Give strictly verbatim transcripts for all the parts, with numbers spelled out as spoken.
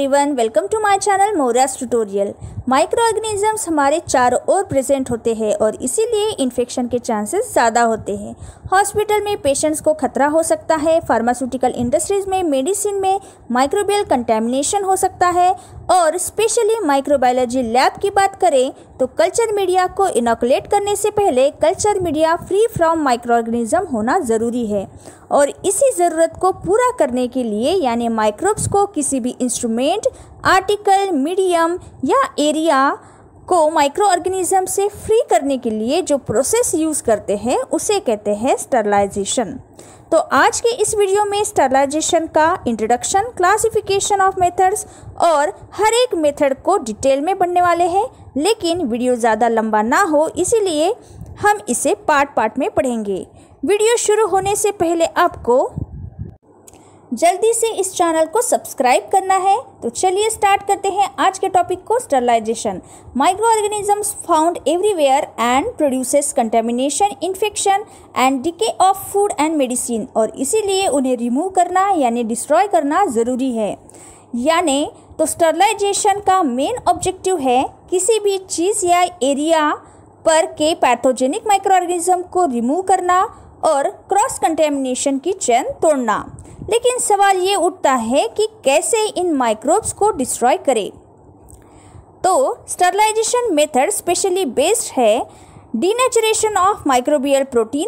Everyone, welcome to my channel मोरास tutorial. Micro organisms हमारे चारों ओर प्रेजेंट होते हैं और इसीलिए इन्फेक्शन के चांसेस ज़्यादा होते हैं। हॉस्पिटल में पेशेंट्स को खतरा हो सकता है, फार्मास्यूटिकल इंडस्ट्रीज में मेडिसिन में माइक्रोबियल कंटेमिनेशन हो सकता है और स्पेशली माइक्रोबायोलॉजी लैब की बात करें तो कल्चर मीडिया को इनोकुलेट करने से पहले culture media free from micro organism होना ज़रूरी है। और इसी ज़रूरत को पूरा करने के लिए यानी माइक्रोब्स को किसी भी इंस्ट्रूमेंट, आर्टिकल, मीडियम या एरिया को माइक्रो ऑर्गेनिज्म से फ्री करने के लिए जो प्रोसेस यूज़ करते हैं उसे कहते हैं स्टरलाइजेशन। तो आज के इस वीडियो में स्टरलाइजेशन का इंट्रोडक्शन, क्लासिफिकेशन ऑफ मेथड्स और हर एक मेथड को डिटेल में पढ़ने वाले हैं, लेकिन वीडियो ज़्यादा लंबा ना हो इसीलिए हम इसे पार्ट पार्ट में पढ़ेंगे। वीडियो शुरू होने से पहले आपको जल्दी से इस चैनल को सब्सक्राइब करना है। तो चलिए स्टार्ट करते हैं आज के टॉपिक को, sterilisation. Micro organisms found everywhere and produces contamination, infection and decay of food and medicine, और इसीलिए उन्हें रिमूव करना यानी डिस्ट्रॉय करना ज़रूरी है। यानी तो स्टरलाइजेशन का मेन ऑब्जेक्टिव है किसी भी चीज़ या एरिया पर के पैथोजेनिक माइक्रो ऑर्गेनिज्म को रिमूव करना और क्रॉस कंटेमिनेशन की चेन तोड़ना। लेकिन सवाल ये उठता है कि कैसे इन माइक्रोब्स को डिस्ट्रॉय करें। तो स्टरलाइजेशन मेथड स्पेशली बेस्ड है denaturation of microbial protein,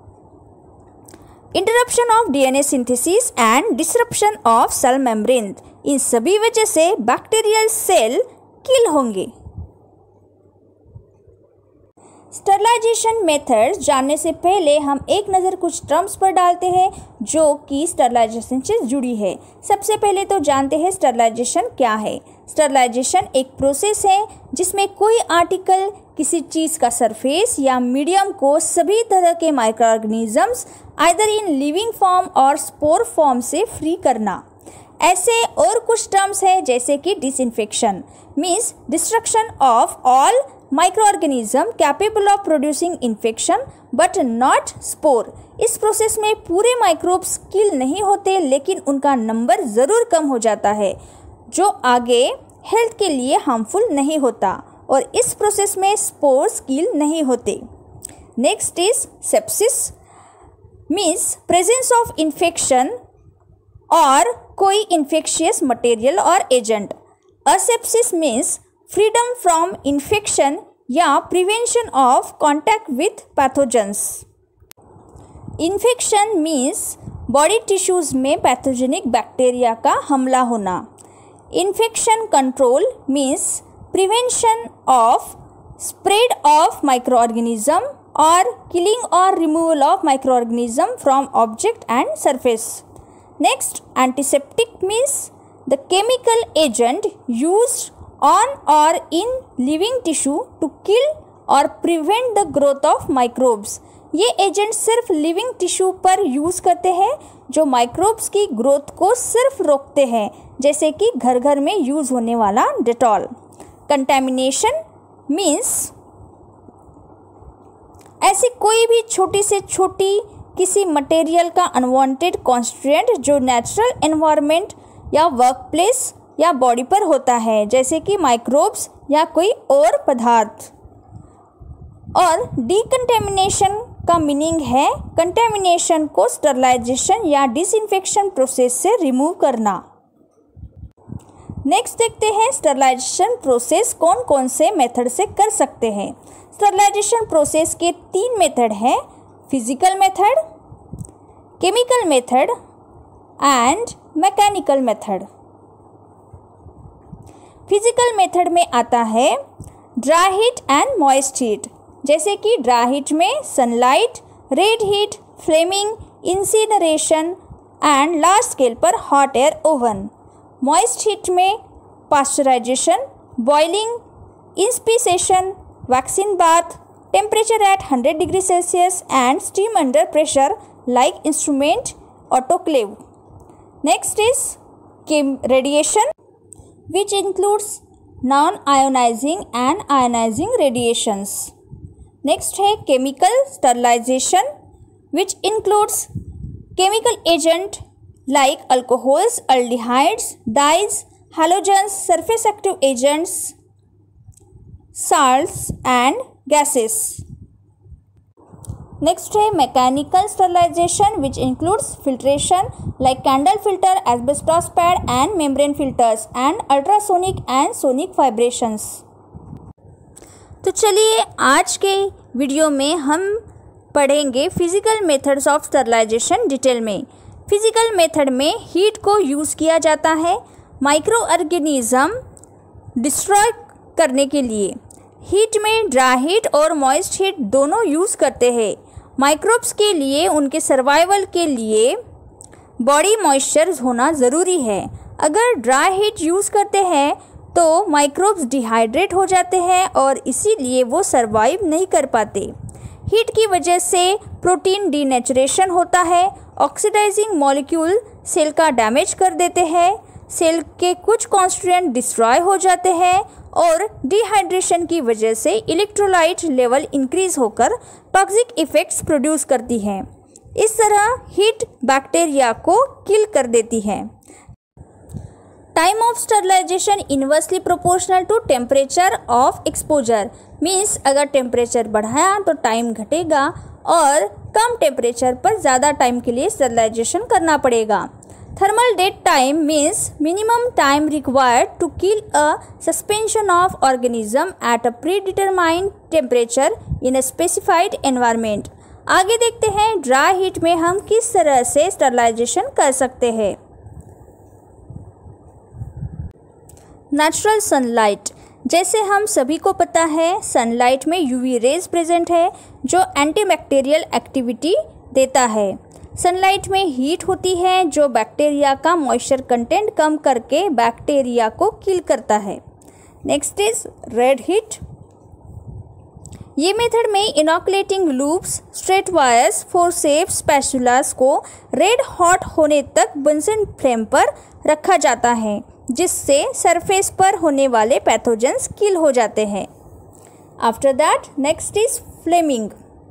interruption of DNA synthesis and disruption of cell membrane. इन सभी वजह से बैक्टीरियल सेल किल होंगे। स्टरलाइजेशन मेथड्स जानने से पहले हम एक नज़र कुछ टर्म्स पर डालते हैं जो कि स्टरलाइजेशन से जुड़ी है। सबसे पहले तो जानते हैं स्टरलाइजेशन क्या है। स्टरलाइजेशन एक प्रोसेस है जिसमें कोई आर्टिकल, किसी चीज़ का सरफेस या मीडियम को सभी तरह के micro organisms either in living form और स्पोर फॉर्म से फ्री करना। ऐसे और कुछ टर्म्स है जैसे कि disinfection means destruction of all microorganism capable of producing infection but not spore. इस प्रोसेस में पूरे माइक्रोब्स किल नहीं होते लेकिन उनका नंबर ज़रूर कम हो जाता है जो आगे हेल्थ के लिए हार्मफुल नहीं होता, और इस प्रोसेस में स्पोर्स किल नहीं होते। Next is sepsis means presence of infection और कोई इन्फेक्शियस मटेरियल और agent. Asepsis means freedom from infection या prevention of contact with pathogens. Infection means body tissues में पैथोजेनिक बैक्टीरिया का हमला होना। Infection control means prevention of spread of micro organism और killing और removal of micro organism from object and surface. Next, antiseptic means the chemical agent used on or in living tissue to kill or prevent the growth of microbes। ये agent सिर्फ living tissue पर use करते हैं जो microbes की growth को सिर्फ रोकते हैं, जैसे कि घर घर में यूज़ होने वाला डेटॉल। कंटेमिनेशन मीन्स ऐसी कोई भी छोटी से छोटी किसी मटेरियल का अनवांटेड कॉन्स्टिट्यूएंट जो नेचुरल एनवायरनमेंट या वर्क प्लेस या बॉडी पर होता है, जैसे कि माइक्रोब्स या कोई और पदार्थ। और डीकंटेमिनेशन का मीनिंग है कंटेमिनेशन को स्टरलाइजेशन या डिसइंफेक्शन प्रोसेस से रिमूव करना। नेक्स्ट देखते हैं स्टरलाइजेशन प्रोसेस कौन कौन से मेथड से कर सकते हैं। स्टरलाइजेशन प्रोसेस के तीन मेथड हैं, physical method, chemical method and mechanical method. Physical method में आता है dry heat and moist heat, जैसे कि ड्राई हीट में sunlight, red heat, flaming, incineration and large scale पर hot air oven. Moist heat में pasteurisation, boiling, inspissation, vaccine bath, temperature at hundred degree Celsius and steam under pressure like instrument autoclave. Next is radiation which includes non-ionizing and ionizing radiations. Next है chemical sterilization which includes chemical agent like alcohols, aldehydes, dyes, halogens, surface active agents, salts and gases. Next है mechanical sterilization which includes filtration like candle filter, asbestos pad and membrane filters and ultrasonic and sonic vibrations. तो चलिए आज के video में हम पढ़ेंगे physical methods of sterilisation detail में। Physical method में हीट को यूज़ किया जाता है माइक्रो ऑर्गेनिज्म डिस्ट्रॉय करने के लिए। हीट में ड्राई हीट और मॉइस्ट हीट दोनों यूज़ करते हैं। माइक्रोब्स के लिए उनके सर्वाइवल के लिए बॉडी मॉइस्चर होना ज़रूरी है। अगर ड्राई हीट यूज़ करते हैं तो माइक्रोब्स डिहाइड्रेट हो जाते हैं और इसीलिए वो सर्वाइव नहीं कर पाते। हीट की वजह से प्रोटीन डीनेचुरेशन होता है, ऑक्सीडाइजिंग मॉलिक्यूल सेल का डैमेज कर देते हैं, सेल के कुछ कॉन्स्टिट्यूएंट डिस्ट्रॉय हो जाते हैं और डिहाइड्रेशन की वजह से इलेक्ट्रोलाइट लेवल इंक्रीज होकर टॉक्सिक इफ़ेक्ट्स प्रोड्यूस करती हैं। इस तरह हीट बैक्टीरिया को किल कर देती है। Time of sterilization inversely proportional to temperature of exposure, means अगर टेम्परेचर बढ़ाया तो टाइम घटेगा और कम टेम्परेचर पर ज़्यादा टाइम के लिए स्टरलाइजेशन करना पड़ेगा। Thermal dead time means minimum time required to kill a suspension of organism at a predetermined temperature in a specified environment. आगे देखते हैं ड्राई हीट में हम किस तरह से स्टरलाइजेशन कर सकते हैं। नेचुरल सनलाइट, जैसे हम सभी को पता है सनलाइट में यूवी रेज प्रेजेंट है जो एंटीबैक्टीरियल एक्टिविटी देता है। सनलाइट में हीट होती है जो बैक्टीरिया का मॉइस्चर कंटेंट कम करके बैक्टीरिया को किल करता है। Next is red heat. ये मेथड में inoculating loops, straight wires, forceps, spatulas को रेड हॉट होने तक बंसन फ्लेम पर रखा जाता है जिससे सरफेस पर होने वाले पैथोजेंस किल हो जाते हैं। After that next is flaming.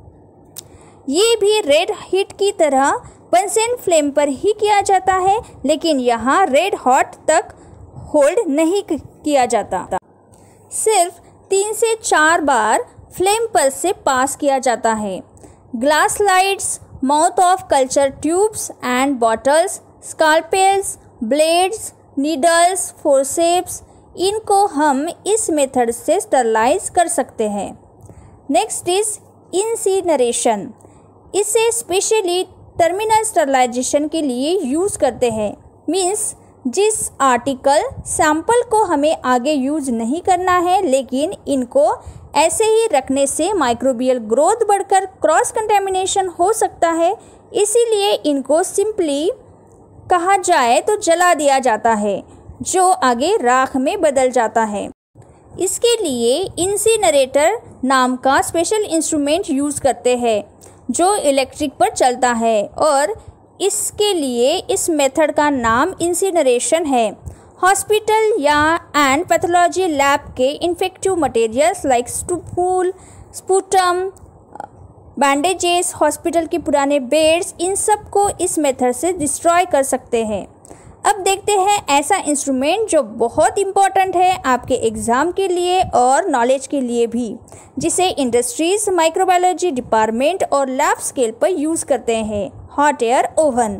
ये भी रेड हीट की तरह बंसन फ्लेम पर ही किया जाता है लेकिन यहाँ रेड हॉट तक होल्ड नहीं किया जाता, सिर्फ तीन से चार बार फ्लेम पर से पास किया जाता है। Glass slides, mouth of culture tubes and bottles, scalpels, blades, needles, forceps, इनको हम इस मेथड से स्टरलाइज कर सकते हैं। Next is incineration. इसे स्पेशली टर्मिनल स्टरलाइजेशन के लिए यूज़ करते हैं, मीन्स जिस आर्टिकल सैंपल को हमें आगे यूज नहीं करना है लेकिन इनको ऐसे ही रखने से माइक्रोबियल ग्रोथ बढ़कर क्रॉस कंटेमिनेशन हो सकता है, इसीलिए इनको सिंपली कहा जाए तो जला दिया जाता है जो आगे राख में बदल जाता है। इसके लिए इंसिनरेटर नाम का स्पेशल इंस्ट्रूमेंट यूज़ करते हैं जो इलेक्ट्रिक पर चलता है और इसके लिए इस मेथड का नाम इंसिनरेशन है। हॉस्पिटल या एंड पैथोलॉजी लैब के infective materials like stool, sputum, bandages, hospital के पुराने बेड्स, इन सब को इस मेथड से डिस्ट्रॉय कर सकते हैं। अब देखते हैं ऐसा इंस्ट्रूमेंट जो बहुत इम्पॉर्टेंट है आपके एग्ज़ाम के लिए और नॉलेज के लिए भी, जिसे इंडस्ट्रीज़, माइक्रोबायोलॉजी डिपार्टमेंट और लैब स्केल पर यूज़ करते हैं, हॉट एयर ओवन।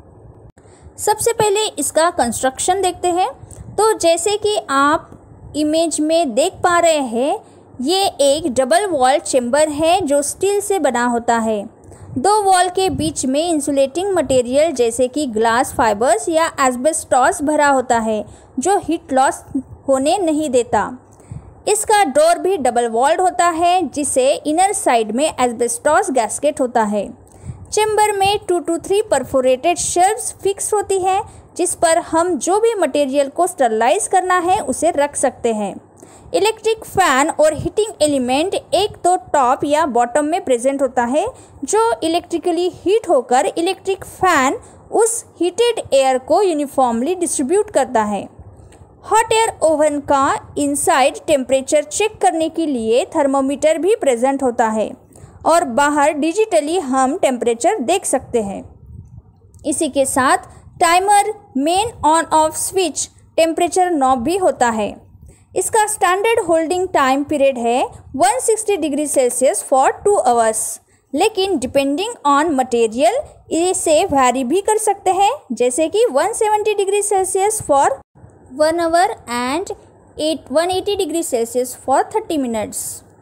सबसे पहले इसका कंस्ट्रक्शन देखते हैं। तो जैसे कि आप इमेज में देख पा रहे हैं, ये एक डबल वॉल चेम्बर है जो स्टील से बना होता है। दो वॉल के बीच में इंसुलेटिंग मटेरियल जैसे कि ग्लास फाइबर्स या एस्बेस्टॉस भरा होता है जो हीट लॉस होने नहीं देता। इसका डोर भी डबल वॉल्ड होता है जिसे इनर साइड में एस्बेस्टॉस गैस्केट होता है। चेम्बर में two two three perforated shelves fix होती है जिस पर हम जो भी मटेरियल को स्टरलाइज करना है उसे रख सकते हैं। इलेक्ट्रिक फैन और हीटिंग एलिमेंट एक तो टॉप या बॉटम में प्रेजेंट होता है जो इलेक्ट्रिकली हीट होकर इलेक्ट्रिक फैन उस हीटेड एयर को यूनिफॉर्मली डिस्ट्रीब्यूट करता है। हॉट एयर ओवन का इनसाइड टेम्परेचर चेक करने के लिए थर्मोमीटर भी प्रेजेंट होता है और बाहर डिजिटली हम टेम्परेचर देख सकते हैं। इसी के साथ timer, main on off switch, temperature knob भी होता है। इसका स्टैंडर्ड होल्डिंग टाइम पीरियड है one sixty degree celsius for two hours, लेकिन डिपेंडिंग ऑन मटेरियल इसे वैरी भी कर सकते हैं, जैसे कि one seventy degree celsius for one hour and one eighty degree celsius for thirty minutes.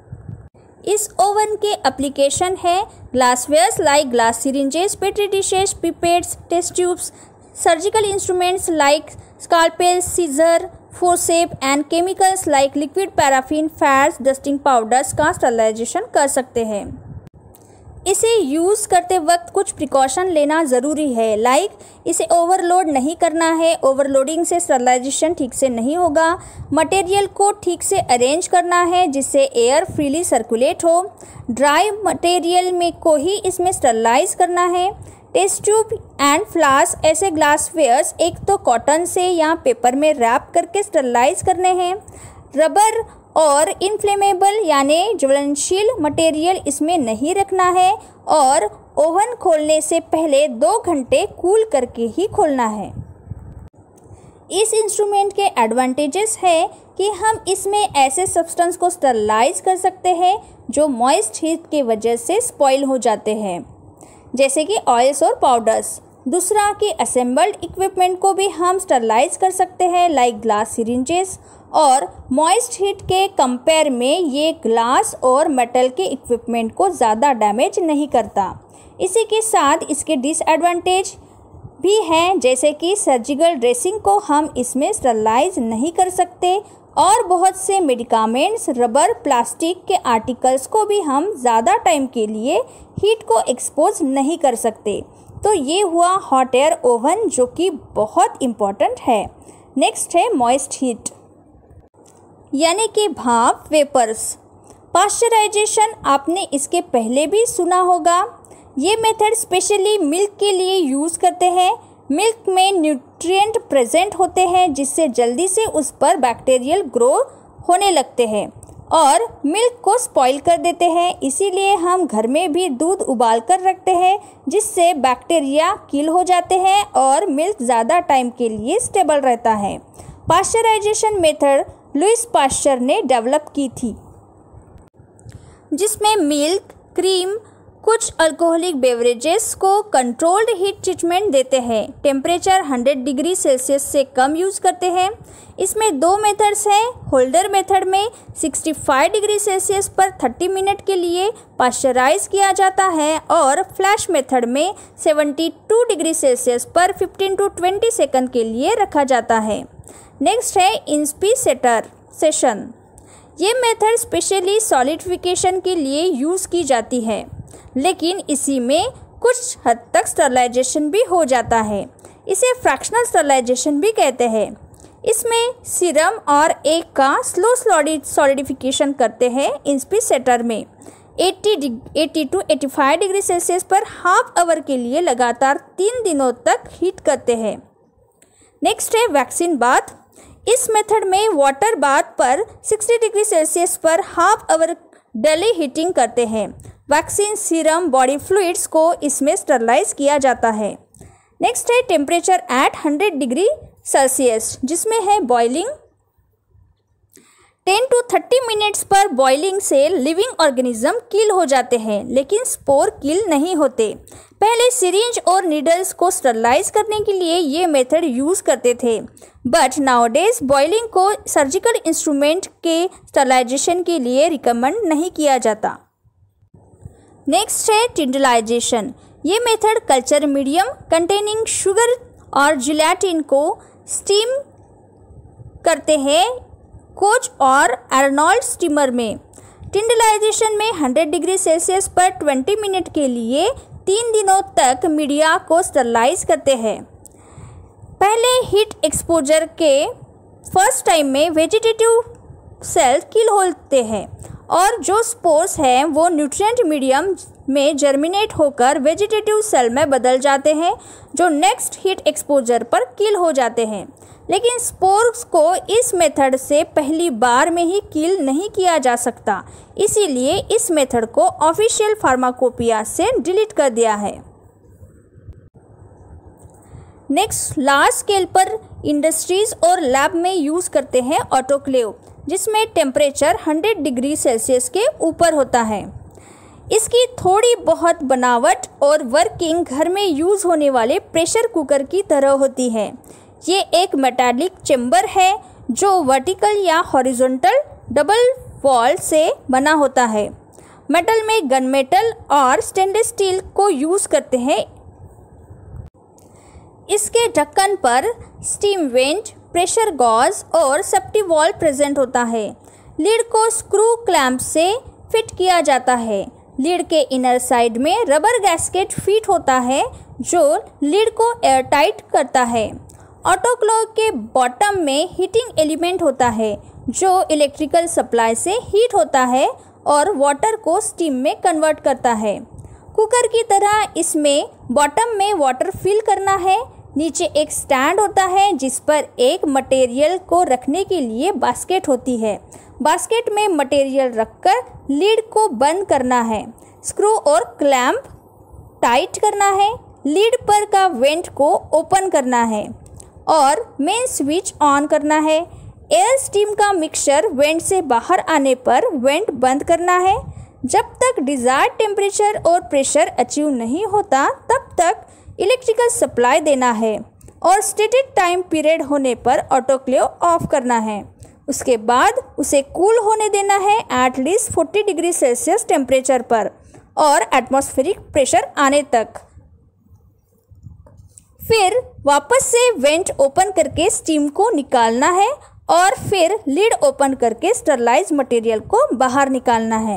इस ओवन के एप्लीकेशन है glasswares like glass syringes, petri dishes, pipettes, test tubes, surgical instruments like scalpel, scissor, forceps and chemicals like liquid paraffin, fats, dusting powders का sterilization कर सकते हैं। इसे use करते वक्त कुछ प्रिकॉशन लेना ज़रूरी है, लाइक इसे ओवरलोड नहीं करना है। ओवरलोडिंग से स्टरलाइजेशन ठीक से नहीं होगा। मटेरियल को ठीक से अरेंज करना है जिससे एयर फ्रीली सर्कुलेट हो। ड्राई मटेरियल में को ही इसमें स्टरलाइज करना है। टेस्ट ट्यूब एंड फ्लास्क ऐसे ग्लासवेयर्स एक तो कॉटन से या पेपर में रैप करके स्टरलाइज करने हैं। रबर और इनफ्लेमेबल यानी ज्वलनशील मटेरियल इसमें नहीं रखना है और ओवन खोलने से पहले दो घंटे कूल करके ही खोलना है। इस इंस्ट्रूमेंट के एडवांटेजेस है कि हम इसमें ऐसे सब्सटेंस को स्टरलाइज कर सकते हैं जो मॉइस्ट हीट के वजह से स्पॉइल हो जाते हैं, जैसे कि ऑयल्स और पाउडर्स। दूसरा कि असेंबल्ड इक्विपमेंट को भी हम स्टरलाइज कर सकते हैं, लाइक ग्लास सिरिंजेस, और मॉइस्ट हीट के कंपेयर में ये ग्लास और मेटल के इक्विपमेंट को ज़्यादा डैमेज नहीं करता। इसी के साथ इसके डिसएडवांटेज भी हैं, जैसे कि सर्जिकल ड्रेसिंग को हम इसमें स्टरलाइज नहीं कर सकते और बहुत से मेडिकामेंट्स, रबर, प्लास्टिक के आर्टिकल्स को भी हम ज़्यादा टाइम के लिए हीट को एक्सपोज नहीं कर सकते। तो ये हुआ हॉट एयर ओवन जो कि बहुत इम्पॉर्टेंट है। नेक्स्ट है मॉइस्ट हीट यानी कि भाप, वेपर्स। पाश्चराइजेशन आपने इसके पहले भी सुना होगा। ये मेथड स्पेशली मिल्क के लिए यूज़ करते हैं। मिल्क में न्यूट्रिएंट प्रेजेंट होते हैं जिससे जल्दी से उस पर बैक्टीरियल ग्रो होने लगते हैं और मिल्क को स्पॉइल कर देते हैं। इसीलिए हम घर में भी दूध उबाल कर रखते हैं जिससे बैक्टीरिया किल हो जाते हैं और मिल्क ज़्यादा टाइम के लिए स्टेबल रहता है। पाश्चराइजेशन मेथड लुईस पाश्चर ने डेवलप की थी, जिसमें मिल्क, क्रीम, कुछ अल्कोहलिक बेवरेजेस को कंट्रोल्ड हीट ट्रीटमेंट देते हैं। टेम्परेचर हंड्रेड डिग्री सेल्सियस से कम यूज़ करते हैं। इसमें दो मेथड्स हैं। होल्डर मेथड में सिक्सटी फाइव डिग्री सेल्सियस पर थर्टी मिनट के लिए पाश्चराइज किया जाता है और फ्लैश मेथड में सेवेंटी टू डिग्री सेल्सियस पर फिफ्टीन टू ट्वेंटी सेकंड के लिए रखा जाता है। नेक्स्ट है इंस्पीसेटर सेशन। ये मेथड स्पेशली सॉलिडिफिकेशन के लिए यूज़ की जाती है, लेकिन इसी में कुछ हद तक स्टरलाइजेशन भी हो जाता है। इसे फ्रैक्शनल स्टरलाइजेशन भी कहते हैं। इसमें सीरम और एग का स्लो सॉलिडिफिकेशन करते हैं। इंस्पीसेटर में eighty to eighty five degree celsius पर हाफ आवर के लिए लगातार तीन दिनों तक हीट करते हैं। नेक्स्ट है वैक्सीन बाथ। इस मेथड में वाटर बाथ पर सिक्सटी डिग्री सेल्सियस पर हाफ आवर डेली हीटिंग करते हैं। वैक्सीन, सीरम, बॉडी फ्लूइड्स को इसमें स्टरलाइज किया जाता है। नेक्स्ट है temperature at hundred degree celsius, जिसमें है boiling. Ten to thirty minutes पर बॉइलिंग से लिविंग ऑर्गेनिज्म किल हो जाते हैं, लेकिन स्पोर किल नहीं होते। पहले सिरिंज और नीडल्स को स्टरलाइज करने के लिए ये मेथड यूज़ करते थे, बट नाउडेज बॉइलिंग को सर्जिकल इंस्ट्रूमेंट के स्टरलाइजेशन के लिए रिकमेंड नहीं किया जाता। नेक्स्ट है टिंडलाइजेशन। ये method culture medium containing sugar और जिलेटिन को स्टीम करते हैं कोच और आर्नोल्ड स्टीमर में। टिंडलाइजेशन में हंड्रेड डिग्री सेल्सियस पर ट्वेंटी मिनट के लिए तीन दिनों तक मीडिया को स्टरलाइज करते हैं। पहले हीट एक्सपोजर के फर्स्ट टाइम में वेजिटेटिव सेल किल होते हैं और जो स्पोर्स हैं वो न्यूट्रिएंट मीडियम में जर्मिनेट होकर वेजिटेटिव सेल में बदल जाते हैं जो नेक्स्ट हीट एक्सपोजर पर किल हो जाते हैं। लेकिन स्पोर्स को इस मेथड से पहली बार में ही किल नहीं किया जा सकता, इसीलिए इस मेथड को ऑफिशियल फार्माकोपिया से डिलीट कर दिया है। नेक्स्ट लार्ज स्केल पर इंडस्ट्रीज और लैब में यूज़ करते हैं ऑटोक्लेव, जिसमें टेम्परेचर हंड्रेड डिग्री सेल्सियस के ऊपर होता है। इसकी थोड़ी बहुत बनावट और वर्किंग घर में यूज़ होने वाले प्रेशर कुकर की तरह होती है। ये एक मेटालिक चेम्बर है जो वर्टिकल या हॉरिजॉन्टल डबल वॉल से बना होता है। मेटल में गन मेटल और स्टेनलेस स्टील को यूज़ करते हैं। इसके ढक्कन पर स्टीम वेंट, प्रेशर गॉज और सेफ्टी वॉल प्रेजेंट होता है। लीड को स्क्रू क्लैंप से फिट किया जाता है। लीड के इनर साइड में रबर गैस्केट फिट होता है जो लीड को एयरटाइट करता है। ऑटोक्लेव के बॉटम में हीटिंग एलिमेंट होता है जो इलेक्ट्रिकल सप्लाई से हीट होता है और वाटर को स्टीम में कन्वर्ट करता है। कुकर की तरह इसमें बॉटम में वाटर फिल करना है। नीचे एक स्टैंड होता है जिस पर एक मटेरियल को रखने के लिए बास्केट होती है। बास्केट में मटेरियल रखकर लीड को बंद करना है। स्क्रू और क्लैंप टाइट करना है। लीड पर का वेंट को ओपन करना है और मेन स्विच ऑन करना है। एयर स्टीम का मिक्सचर वेंट से बाहर आने पर वेंट बंद करना है। जब तक डिज़ायर्ड टेम्परेचर और प्रेशर अचीव नहीं होता तब तक इलेक्ट्रिकल सप्लाई देना है और स्टेटेड टाइम पीरियड होने पर ऑटोक्लेव ऑफ करना है। उसके बाद उसे कूल होने देना है at least forty degree celsius temperature पर और एटमॉस्फेरिक प्रेशर आने तक। फिर वापस से वेंट ओपन करके स्टीम को निकालना है और फिर लीड ओपन करके स्टरलाइज मटेरियल को बाहर निकालना है।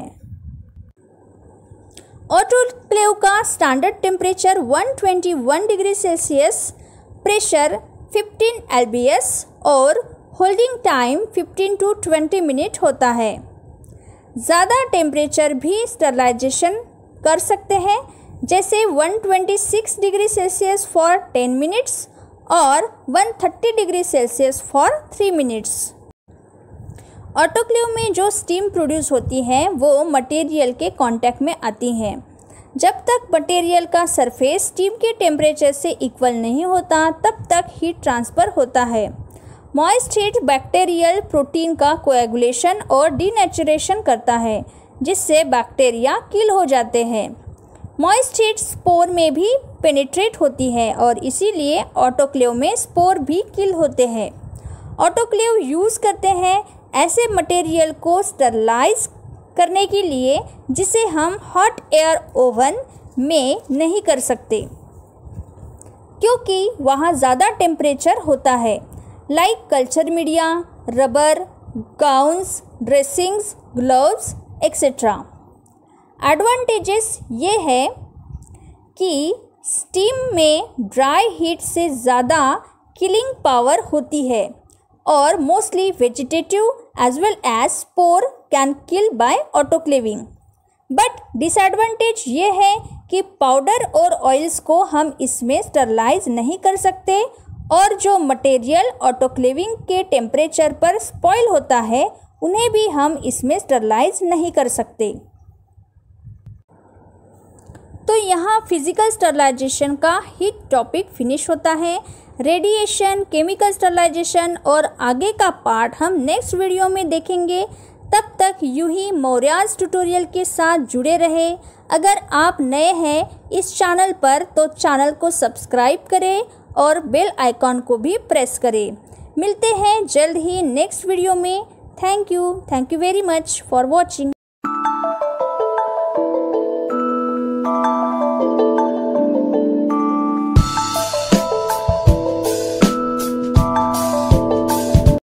ऑटोक्लेव का standard temperature one twenty one degree celsius, pressure fifteen L B S और holding time fifteen to twenty minute होता है। ज़्यादा टेम्परेचर भी स्टरलाइजेशन कर सकते हैं, जैसे one twenty six degree celsius for ten minutes और one thirty degree celsius for three minutes. Autoclave में जो स्टीम प्रोड्यूस होती है वो मटेरियल के कांटेक्ट में आती हैं। जब तक मटेरियल का सरफेस स्टीम के टेम्परेचर से इक्वल नहीं होता तब तक हीट ट्रांसफ़र होता है। मॉइस्ट हीट बैक्टीरियल प्रोटीन का कोएगुलेशन और डीनेचुरेशन करता है, जिससे बैक्टीरिया किल हो जाते हैं। मॉइस्ट हीट स्पोर में भी पेनिट्रेट होती है और इसीलिए ऑटोक्लेव में स्पोर भी किल होते हैं। ऑटोक्लेव यूज़ करते हैं ऐसे मटेरियल को स्टरलाइज करने के लिए जिसे हम हॉट एयर ओवन में नहीं कर सकते, क्योंकि वहाँ ज़्यादा टेम्परेचर होता है। Like culture media, rubber, gowns, dressings, gloves etcetera. Advantages ये है कि स्टीम में ड्राई हीट से ज़्यादा किलिंग पावर होती है और mostly vegetative as well as spore can kill by autoclaving. But disadvantage ये है कि पाउडर और ऑयल्स को हम इसमें स्टरलाइज नहीं कर सकते और जो मटेरियल ऑटोक्लेविंग के टेम्परेचर पर स्पॉइल होता है उन्हें भी हम इसमें स्टरलाइज नहीं कर सकते। तो यहाँ फिजिकल स्टरलाइजेशन का हीट टॉपिक फिनिश होता है। रेडिएशन, केमिकल स्टरलाइजेशन और आगे का पार्ट हम नेक्स्ट वीडियो में देखेंगे। तब तक यूं ही मौर्यास ट्यूटोरियल के साथ जुड़े रहे। अगर आप नए हैं इस चैनल पर तो चैनल को सब्सक्राइब करें और बेल आइकॉन को भी प्रेस करें। मिलते हैं जल्द ही नेक्स्ट वीडियो में। Thank you thank you very much for watching.